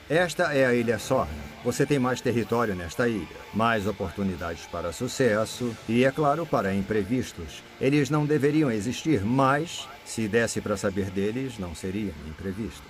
Esta é a Ilha Sorna. Você tem mais território nesta ilha, mais oportunidades para sucesso e, é claro, para imprevistos. Eles não deveriam existir, mas, se desse para saber deles, não seriam imprevistos.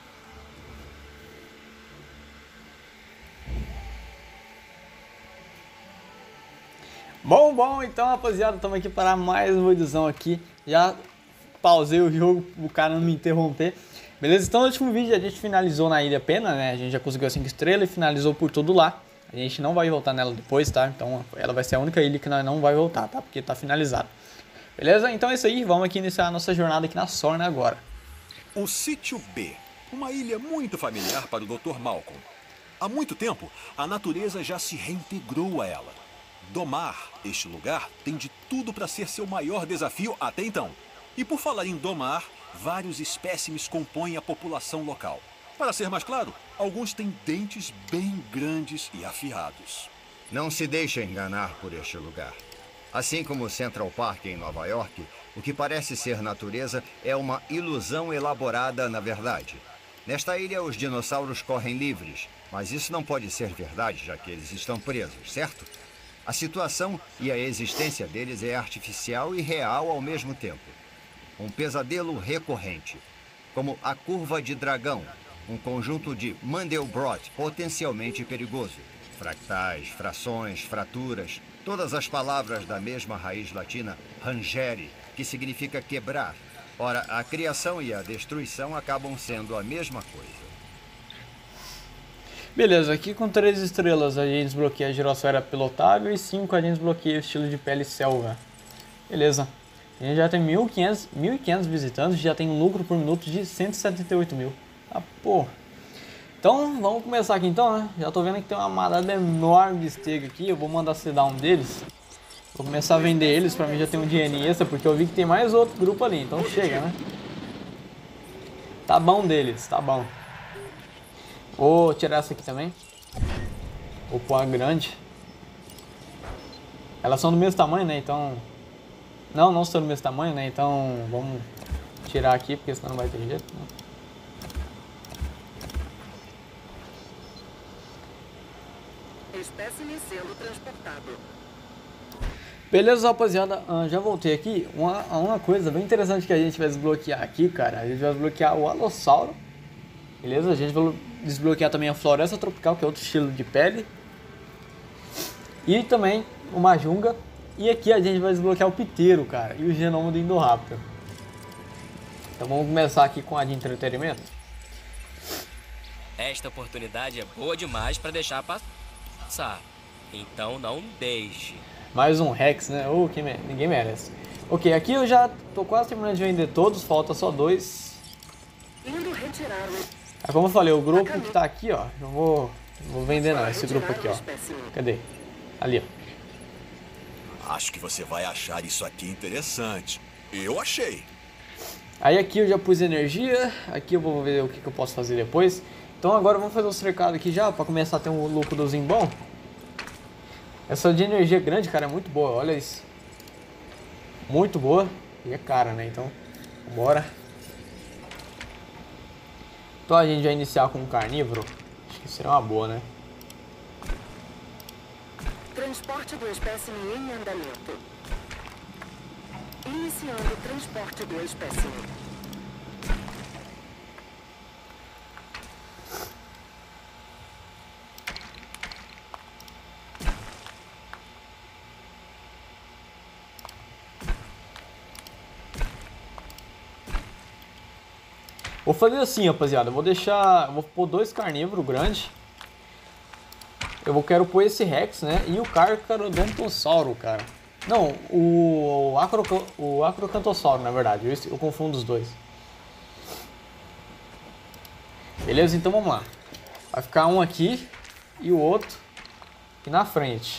Bom, então, rapaziada, estamos aqui para mais uma edição aqui. Já pausei o jogo pro cara não me interromper. Beleza? Então no último vídeo a gente finalizou na Ilha Pena, né? A gente já conseguiu as 5 estrelas e finalizou por tudo lá. A gente não vai voltar nela depois, tá? Então ela vai ser a única ilha que nós não vai voltar, tá? Porque tá finalizado. Beleza? Então é isso aí, vamos aqui iniciar a nossa jornada aqui na Sorna agora. O Sítio B, uma ilha muito familiar para o Dr. Malcolm. Há muito tempo, a natureza já se reintegrou a ela. Domar este lugar tem de tudo para ser seu maior desafio até então. E por falar em domar, vários espécimes compõem a população local. Para ser mais claro, alguns têm dentes bem grandes e afiados. Não se deixe enganar por este lugar. Assim como o Central Park em Nova York, o que parece ser natureza é uma ilusão elaborada na verdade. Nesta ilha, os dinossauros correm livres, mas isso não pode ser verdade, já que eles estão presos, certo? A situação e a existência deles é artificial e real ao mesmo tempo. Um pesadelo recorrente, como a curva de dragão, um conjunto de Mandelbrot potencialmente perigoso. Fractais, frações, fraturas, todas as palavras da mesma raiz latina, rangere, que significa quebrar. Ora, a criação e a destruição acabam sendo a mesma coisa. Beleza, aqui com 3 estrelas a gente desbloqueia a girosfera pilotável e 5 a gente desbloqueia o estilo de pele selva. Beleza. A gente já tem 1.500 visitantes, já tem um lucro por minuto de 178 mil. Ah, porra. Então, vamos começar aqui então, né? Já tô vendo que tem uma manada enorme de stego aqui, eu vou mandar sedar um deles. Vou começar a vender eles, pra mim já tem um dinheirinho extra, porque eu vi que tem mais outro grupo ali, então chega, né? Tá bom deles, tá bom. Vou tirar essa aqui também. Vou pôr a grande. Elas são do mesmo tamanho, né? Então... Não são do mesmo tamanho, né? Então vamos tirar aqui, porque senão não vai ter jeito, né? Espécime sendo transportado. Beleza, rapaziada, já voltei aqui. Uma coisa bem interessante que a gente vai desbloquear aqui, cara. A gente vai desbloquear o Alossauro. Beleza? A gente vai desbloquear também a Floresta Tropical, que é outro estilo de pele. E também o Majunga. E aqui a gente vai desbloquear o Piteiro, cara, e o genoma do Indoraptor. Então vamos começar aqui com a de entretenimento. Esta oportunidade é boa demais para deixar passar. Então não deixe. Mais um Rex, né? Ninguém merece. Ok, aqui eu já tô quase terminando de vender todos, falta só 2. Indo retirar o... Como eu falei, o grupo que tá aqui, ó, não vou vender não, esse grupo aqui, ó. Cadê? Ali, ó. Acho que você vai achar isso aqui interessante. Eu achei. Aí aqui eu já pus energia, aqui eu vou ver o que eu posso fazer depois. Então agora vamos fazer um cercado aqui já, para começar a ter um lucrozinho bom. Essa de energia grande, cara, é muito boa, olha isso. Muito boa e é cara, né? Então, bora. Então a gente vai iniciar com um carnívoro. Acho que será uma boa, né? Transporte do espécime em andamento. Iniciando o transporte do espécime. Vou fazer assim, rapaziada. Vou pôr 2 carnívoros grandes. Quero pôr esse Rex, né? E o Carcharodontosauro, cara. Não, o Acrocantossauro, na verdade. Eu confundo os dois. Beleza? Então vamos lá. Vai ficar um aqui e o outro aqui na frente.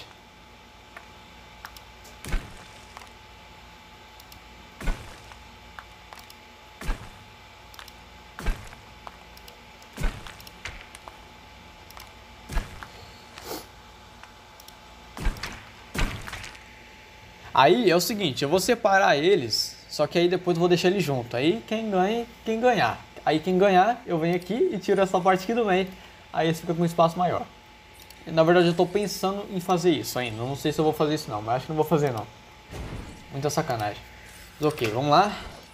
Aí é o seguinte, eu vou separar eles, só que aí depois eu vou deixar eles junto. Aí quem ganha, quem ganhar. Aí quem ganhar, eu venho aqui e tiro essa parte aqui do meio aí você fica com um espaço maior. Na verdade eu tô pensando em fazer isso ainda, não sei se eu vou fazer isso não, mas acho que não vou fazer não. Muita sacanagem. Mas ok, vamos lá.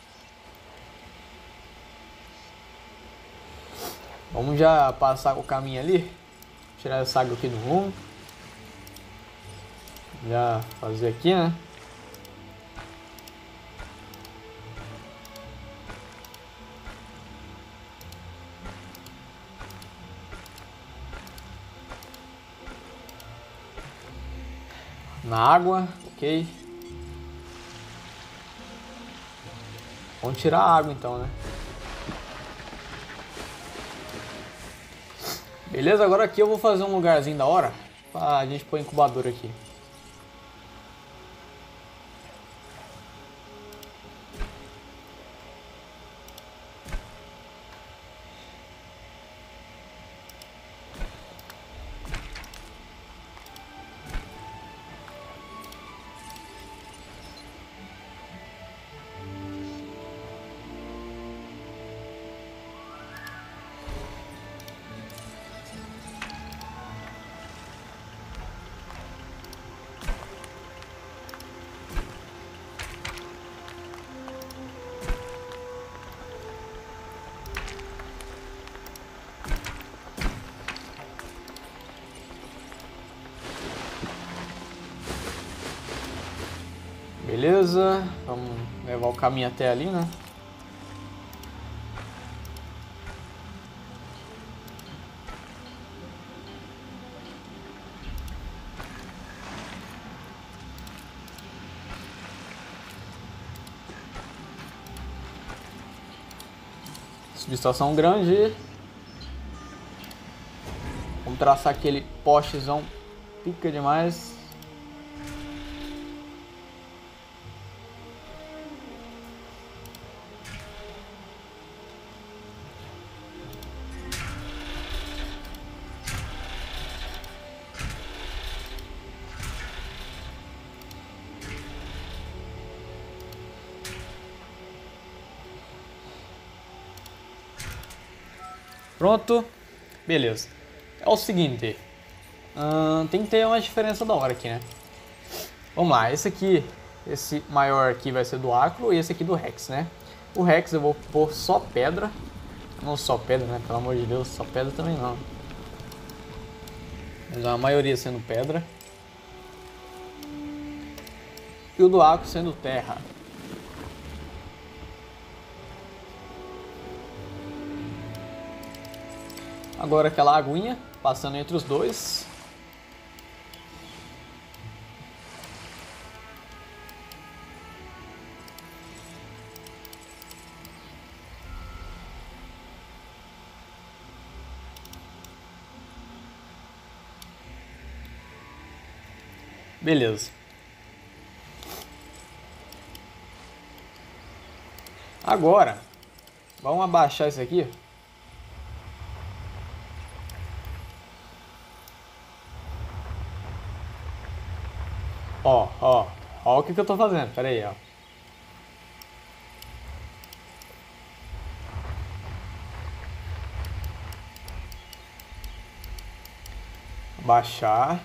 Vamos já passar o caminho ali. Tirar essa água aqui do rumo. Já fazer aqui, né? Na água, ok. Vamos tirar a água então, né? Beleza, agora aqui eu vou fazer um lugarzinho da hora pra gente pôr incubador aqui. Beleza, vamos levar o caminho até ali, né? Subestação grande. Vamos traçar aquele postezão, pica demais. Pronto, beleza. É o seguinte, tem que ter uma diferença da hora aqui, né? Vamos lá, esse maior aqui vai ser do Acro e esse aqui do Rex, né? O Rex eu vou pôr só pedra, não só pedra, né? Pelo amor de Deus, só pedra também não. Mas a maioria sendo pedra. E o do Acro sendo terra. Agora aquela aguinha passando entre os dois. Beleza. Agora, vamos abaixar isso aqui. Ó o que eu tô fazendo, pera aí, ó. Baixar.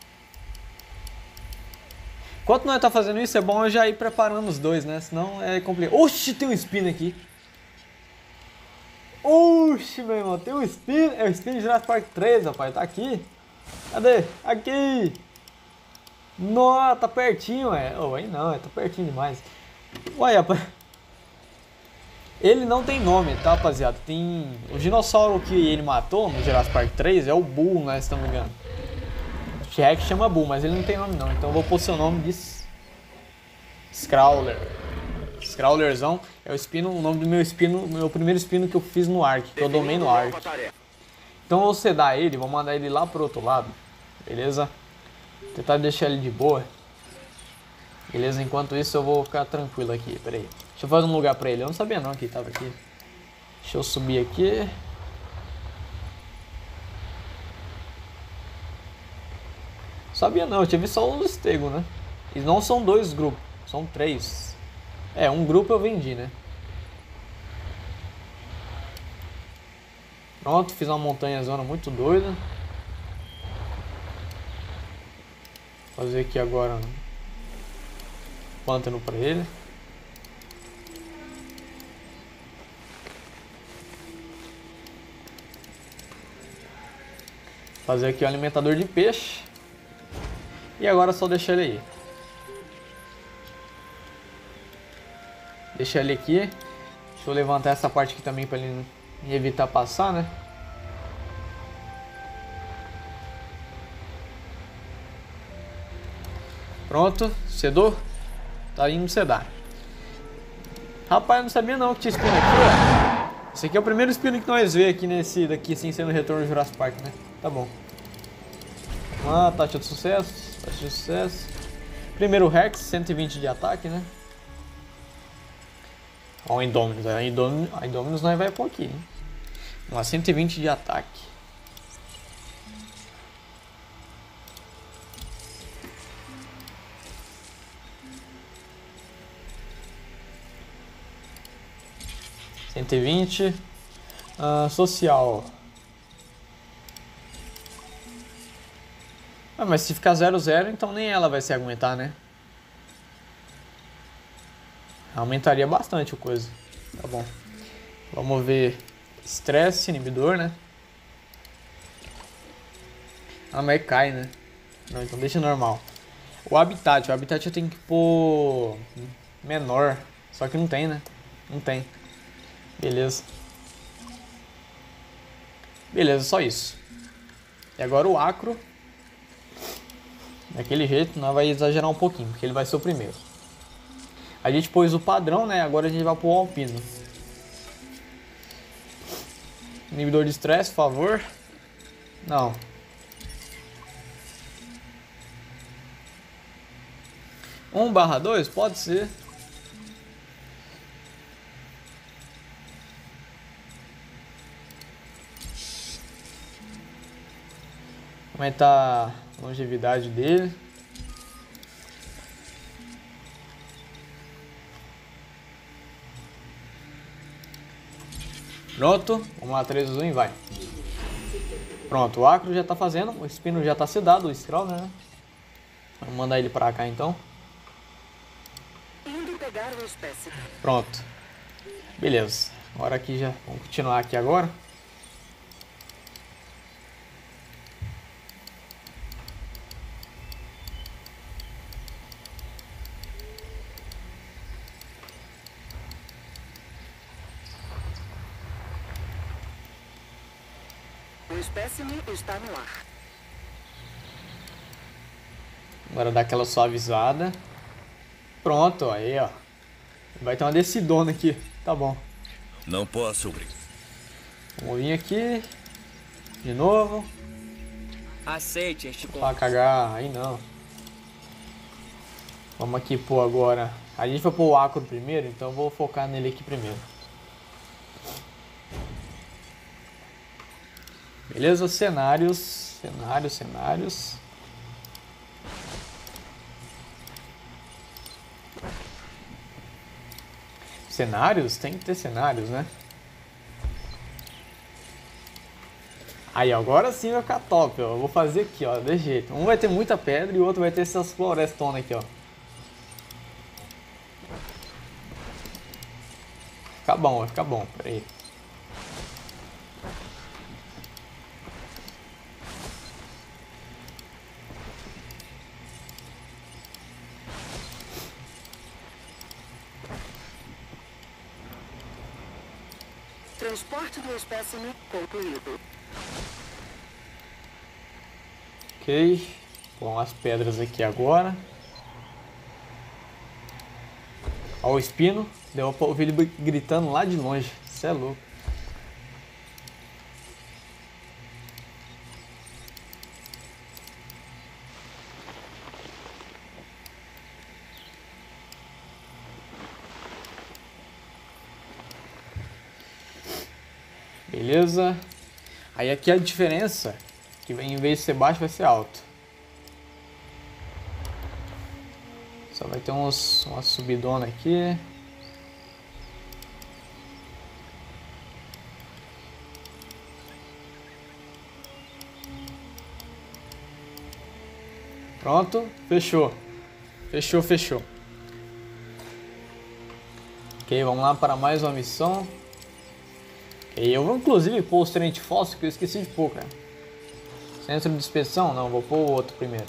Enquanto nós tá fazendo isso, é bom eu já ir preparando os dois, né? Senão é complicado. Oxi, tem um espino aqui. Oxi, meu irmão, tem um espino. É o espino de Jurassic Park 3, rapaz, tá aqui. Cadê? Aqui. Nossa, tá pertinho, aí não, tá pertinho demais. Olha, rapaz. Ele não tem nome, tá, rapaziada? Tem... O dinossauro que ele matou no Jurassic Park 3 é o Bull, né, se não me engano. O T-Rex chama Bull, mas ele não tem nome não. Então eu vou pôr seu nome de... Scrawler. Scrawlerzão é o nome do meu primeiro espino que eu fiz no Ark, que eu domei no Ark. Então eu vou sedar ele, vou mandar ele lá pro outro lado, beleza? Tentar deixar ele de boa. Beleza, enquanto isso eu vou ficar tranquilo aqui, peraí. Deixa eu fazer um lugar pra ele, eu não sabia não que ele tava aqui. Deixa eu subir aqui. Sabia não, eu tive só um estego, né? E não são 2 grupos, são 3. É, um grupo eu vendi, né? Pronto, fiz uma montanha zona muito doida. Vou fazer aqui agora um pântano para ele. Fazer aqui o alimentador de peixe. E agora é só deixar ele aí. Deixar ele aqui. Deixa eu levantar essa parte aqui também para ele evitar passar, né? Pronto, sedou. Tá indo sedar. Rapaz, eu não sabia não que tinha espino aqui, ó. Esse aqui é o primeiro espino que nós vemos aqui nesse daqui, sem ser no retorno do Jurassic Park, né? Tá bom. Vamos lá, taxa de sucesso. Taxa de sucesso. Primeiro Rex, 120 de ataque, né? Ó, o Indominus. A Indominus nós vai pôr aqui, hein? Vamos lá, 120 de ataque. Social. Ah, mas se ficar 0-0, então nem ela vai se aguentar, né? Aumentaria bastante o coisa. Tá bom. Vamos ver. Estresse, inibidor, né? Ah, mas cai, né? Não, então deixa normal. O habitat eu tenho que pôr menor. Só que não tem, né? Não tem. Beleza. Beleza, só isso. E agora o acro. Daquele jeito, nós vai exagerar um pouquinho, porque ele vai ser o primeiro. A gente pôs o padrão, né? Agora a gente vai pôr o alpino. Inibidor de estresse, por favor. Não. Um barra 2? Pode ser. Aumentar a longevidade dele. Pronto, vamos lá, 3, 2, 1 e vai. Pronto, o acro já tá fazendo, o espino já tá sedado, o Scrawler, né? Vamos mandar ele pra cá então. Indo pegar o espécie. Pronto. Beleza. Agora aqui já, vamos continuar aqui agora. O espécime está no ar. Agora dá aquela suavizada. Pronto, aí ó. Vai ter uma descidona aqui. Tá bom. Não posso, Bri. Vamos vir aqui. De novo. Aceite este Pra cagar. Aí não. Vamos aqui pôr agora. A gente vai pôr o acro primeiro, então eu vou focar nele aqui primeiro. Beleza? Cenários. Cenários. Cenários? Tem que ter cenários, né? Aí, agora sim vai ficar top, ó. Eu vou fazer aqui, ó, desse jeito. Um vai ter muita pedra e o outro vai ter essas florestonas aqui, ó. Vai ficar bom. Pera aí. Transporte do espécime concluído. Ok. Bom, as pedras aqui agora. Ó o espino. Deu pra ouvir ele gritando lá de longe. Isso é louco. Beleza. Aí aqui a diferença, que em vez de ser baixo vai ser alto. Só vai ter uma subidona aqui. Pronto, fechou. Fechou, fechou. Ok, vamos lá para mais uma missão. Ok, eu vou inclusive pôr os trem de fósforo que eu esqueci de pôr, cara. Centro de inspeção? Não, vou pôr o outro primeiro.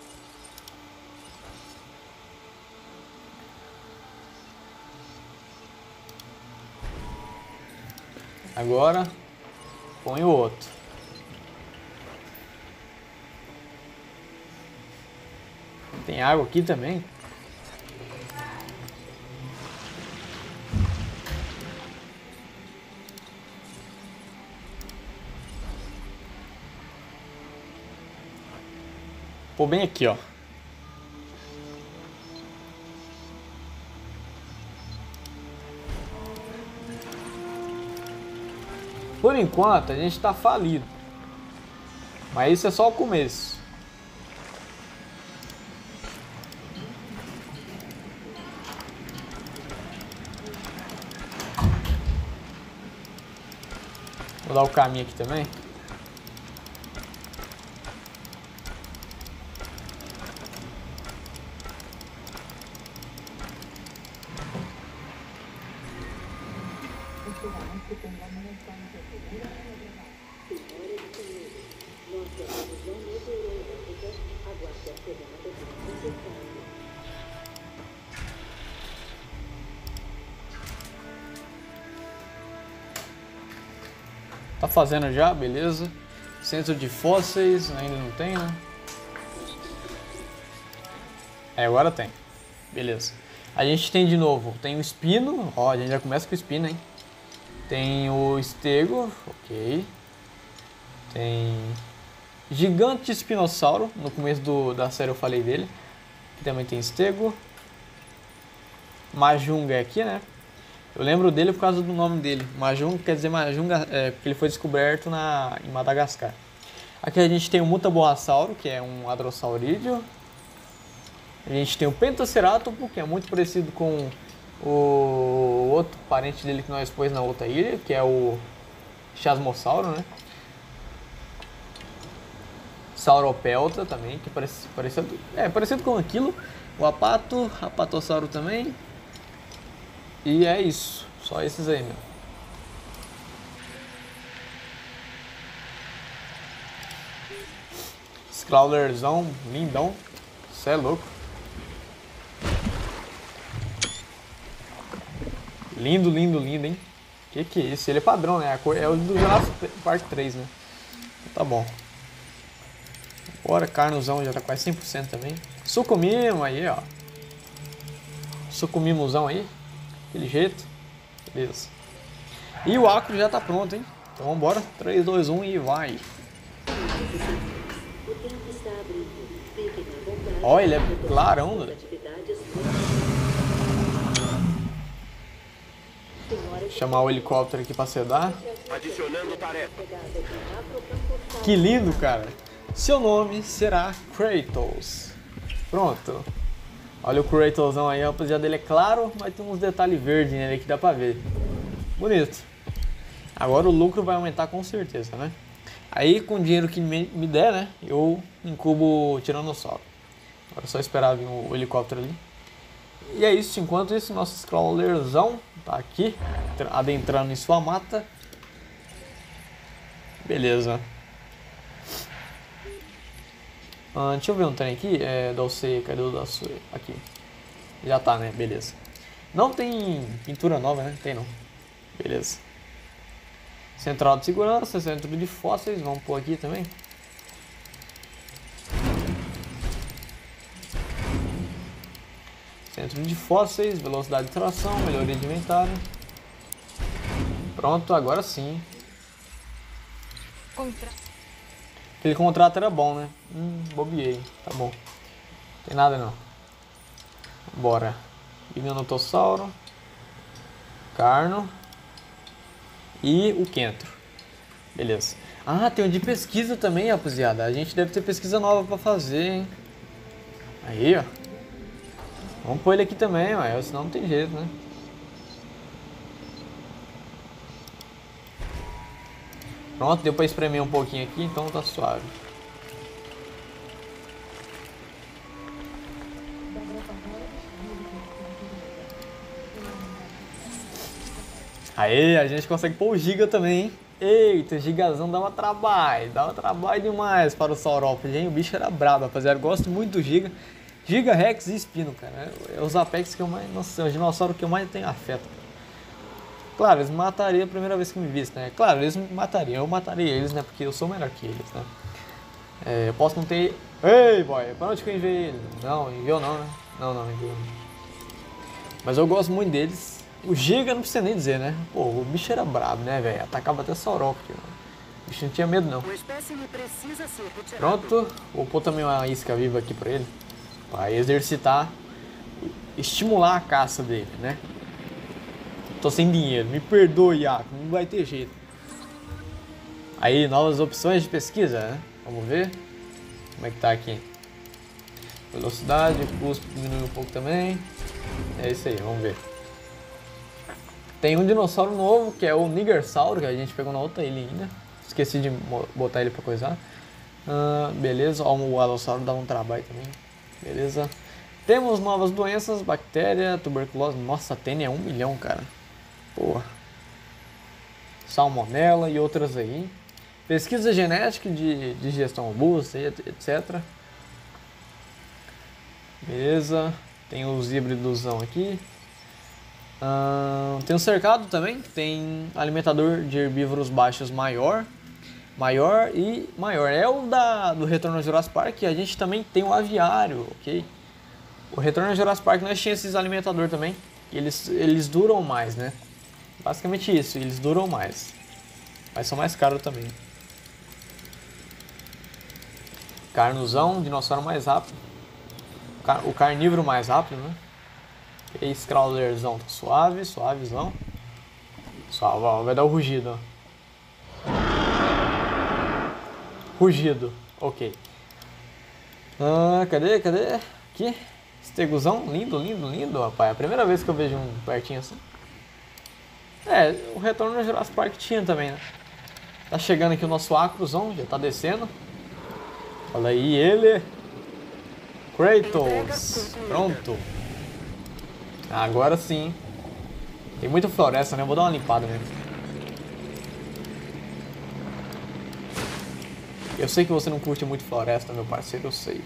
Agora, põe o outro. Tem água aqui também? Pô, bem aqui, ó. Por enquanto, a gente tá falido. Mas isso é só o começo. Vou dar o caminho aqui também. Tá fazendo já, beleza. Centro de fósseis, ainda não tem, né? É, agora tem. Beleza. A gente tem de novo, tem o espino. Ó, a gente já começa com o espino, hein? Tem o estego, ok. Tem gigante espinossauro. No começo da série eu falei dele. Aqui também tem estego. Majunga é aqui, né? Eu lembro dele por causa do nome dele. Majunga quer dizer Majunga, porque ele foi descoberto em Madagascar. Aqui a gente tem o Mutaborasauro, que é um hadrossaurídeo. A gente tem o Pentaceratopo, que é muito parecido com o outro parente dele que nós pôs na outra ilha, que é o Chasmossauro, né? Sauropelta também, que parecido com aquilo. O Apatossauro também. E é isso, só esses aí mesmo. Scrawlerzão, lindão. Cê é louco. Lindo, lindo, lindo, hein? Que é isso? Ele é padrão, né? A cor é o do Jurassic Park 3, né? Tá bom. Bora, carnozão já tá quase 100% também. Sucumimo aí, ó. Sucumimozão aí. Daquele jeito. Beleza. E o acro já tá pronto, hein? Então vambora. 3, 2, 1 e vai. Ó, ele é clarão, né? Chamar o helicóptero aqui pra sedar. Adicionando tarefa. Que lindo, cara. Seu nome será Kratos. Pronto. Olha o Kratosão aí, rapaziada, ele é claro, mas tem uns detalhes verdes nele que dá pra ver. Bonito. Agora o lucro vai aumentar com certeza, né? Aí com o dinheiro que me der, né, eu incubo o Tiranossauro. Agora é só esperar vir o helicóptero ali. E é isso, enquanto isso, nosso Scrawlerzão tá aqui, adentrando em sua mata. Beleza. Deixa eu ver um trem aqui, Dalcei, cadê o Dalcei? Aqui. Já tá, né? Beleza. Não tem pintura nova, né? Tem não. Beleza. Central de segurança, centro de fósseis, vamos pôr aqui também. Centro de fósseis, velocidade de tração, melhoria de inventário. Pronto, agora sim. Aquele contrato era bom, né? Bobiei. Tá bom. Não tem nada não. Bora. Gigantossauro. Carno. E o Kentro. Beleza. Ah, tem um de pesquisa também, rapaziada. A gente deve ter pesquisa nova pra fazer, hein? Aí, ó. Vamos pôr ele aqui também, ó. Senão não tem jeito, né? Pronto, deu pra espremer um pouquinho aqui, então tá suave. Aí, a gente consegue pôr o Giga também, hein? Eita, o Gigazão dava trabalho demais para o Saurópolis, hein? O bicho era brabo, rapaziada. Eu gosto muito do Giga. Giga, Rex e Espino, cara. É os Apex que eu mais... Nossa, é o dinossauro que eu mais tenho afeto. Claro, eles matariam a primeira vez que me vissem, né? Claro, eles me matariam. Eu mataria eles, né? Porque eu sou melhor que eles, né? É, eu posso não ter... Ei, boy, para onde que eu enviei ele? Não, enviou não, né? Não, enviou não. Mas eu gosto muito deles. O Giga não precisa nem dizer, né? Pô, o bicho era brabo, né, velho? Atacava até Saurópolis. O bicho não tinha medo, não. O espécime precisa ser retirado. Pronto. Vou pôr também uma isca viva aqui pra ele. Pra exercitar, estimular a caça dele, né? Tô sem dinheiro. Me perdoe, Iaco. Não vai ter jeito. Aí, novas opções de pesquisa, né? Vamos ver. Como é que tá aqui? Velocidade, custo diminui um pouco também. É isso aí, vamos ver. Tem um dinossauro novo, que é o Nigersauro, que a gente pegou na outra ilha ainda. Esqueci de botar ele pra coisar. Beleza, ó, o Alossauro dá um trabalho também. Beleza. Temos novas doenças, bactéria, tuberculose. Nossa, a Tênia é 1 milhão, cara. Porra. Salmonela e outras aí. Pesquisa genética de digestão robusta, etc. Beleza. Tem os híbridosão aqui. Tem o cercado também. Tem alimentador de herbívoros baixos maior. É o do Retorno ao Jurassic Park. A gente também tem o aviário, ok? O Retorno ao Jurassic Park nós tínhamos esses alimentadores também. Eles duram mais, né? Basicamente isso, eles duram mais. Mas são mais caros também. Carnozão, dinossauro mais rápido. O carnívoro mais rápido, né? Esse crawlerzão tá suavezão. Suave, ó, vai dar o rugido, ó. Rugido, ok. Cadê? Aqui. Esteguzão, lindo, rapaz. É a primeira vez que eu vejo um pertinho assim. É, o Retorno ao Jurassic Park tinha também, né? Tá chegando aqui o nosso Acrozão, já tá descendo. Olha aí ele. Kratos. Pronto. Agora sim. Tem muita floresta, né? Eu vou dar uma limpada mesmo. Eu sei que você não curte muito floresta, meu parceiro, eu sei.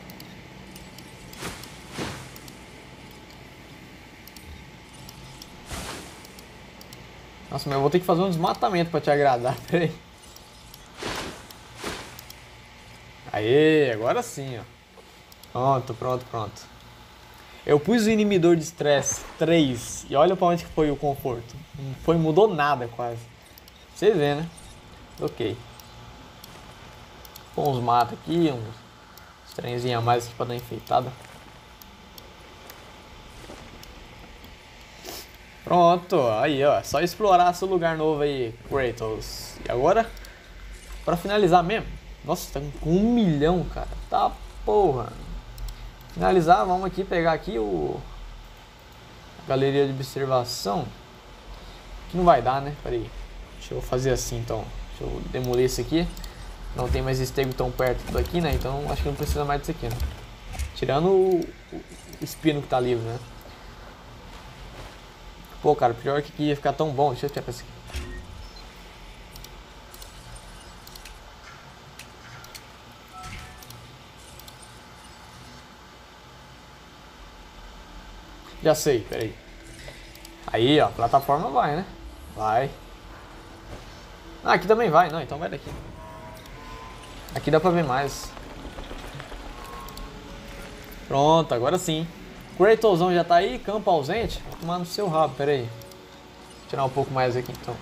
Nossa, mas eu vou ter que fazer um desmatamento pra te agradar, peraí. Aê, agora sim, ó. Pronto. Eu pus o inibidor de estresse 3 e olha pra onde que foi o conforto. Não mudou nada quase. Vocês vêem, né? Ok. Põe uns matos aqui, uns trenzinhos a mais aqui pra dar enfeitada. Pronto, aí ó, só explorar seu lugar novo aí, Kratos. E agora, pra finalizar mesmo, nossa, tá com 1 milhão, cara, tá porra. Finalizar, vamos aqui pegar aqui a galeria de observação, que não vai dar, né, peraí, deixa eu fazer assim então, deixa eu demolir isso aqui. Não tem mais estego tão perto daqui, né, então acho que não precisa mais disso aqui, né. Tirando o espino que tá livre, né. Pô, cara, pior que ia ficar tão bom. Deixa eu tirar isso aqui. Já sei, peraí. Aí, ó, plataforma vai, né? Vai. Ah, aqui também vai. Não, então vai daqui. Aqui dá pra ver mais. Pronto, agora sim. Kratosão já tá aí, campo ausente. Vou tomar no seu rabo, pera aí. Vou tirar um pouco mais aqui então.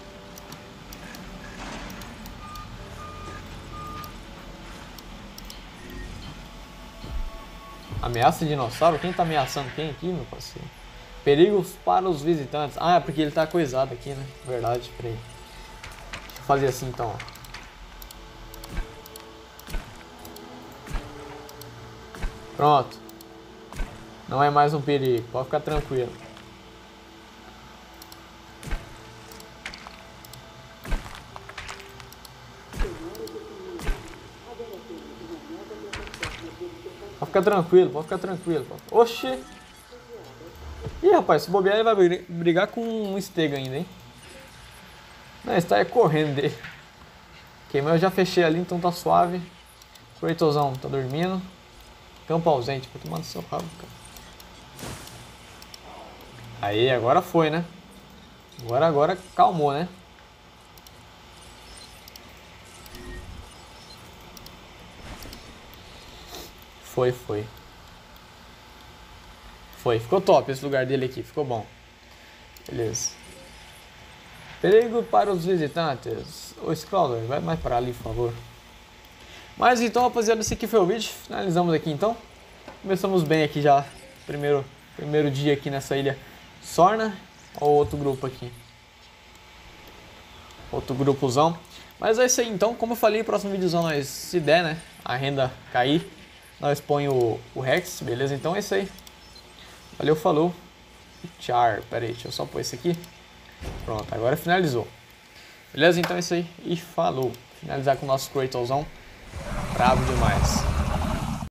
Ameaça de dinossauro? Quem tá ameaçando quem aqui, meu parceiro? Perigos para os visitantes. Ah, é porque ele tá coisado aqui, né? Verdade, peraí. Deixa eu fazer assim então, ó. Pronto. Não é mais um perigo, pode ficar tranquilo. Pode ficar tranquilo. Oxi! Ih, rapaz, se bobear ele vai brigar com um estego ainda, hein? Não, está é correndo dele. Ok, mas eu já fechei ali, então tá suave. Kratosão tá dormindo. Campo ausente, vou tomar no seu rabo, cara. Aí, agora foi, né? Agora calmou, né? Foi. Ficou top esse lugar dele aqui, ficou bom. Beleza. Perigo para os visitantes. Ô, Scrawler, vai mais para ali, por favor. Mas então, rapaziada, esse aqui foi o vídeo. Finalizamos aqui, então. Começamos bem aqui já. Primeiro dia aqui nessa ilha Sorna. Ou outro grupo aqui. Outro grupozão. Mas é isso aí, então. Como eu falei, próximo videozão, nós, se der, né, a renda cair, nós põe o Rex, beleza? Então é isso aí. Valeu, falou. Tchau. Pera aí, deixa eu só pôr esse aqui. Pronto, agora finalizou. Beleza? Então é isso aí. E falou. Finalizar com o nosso Kratosão. Bravo demais.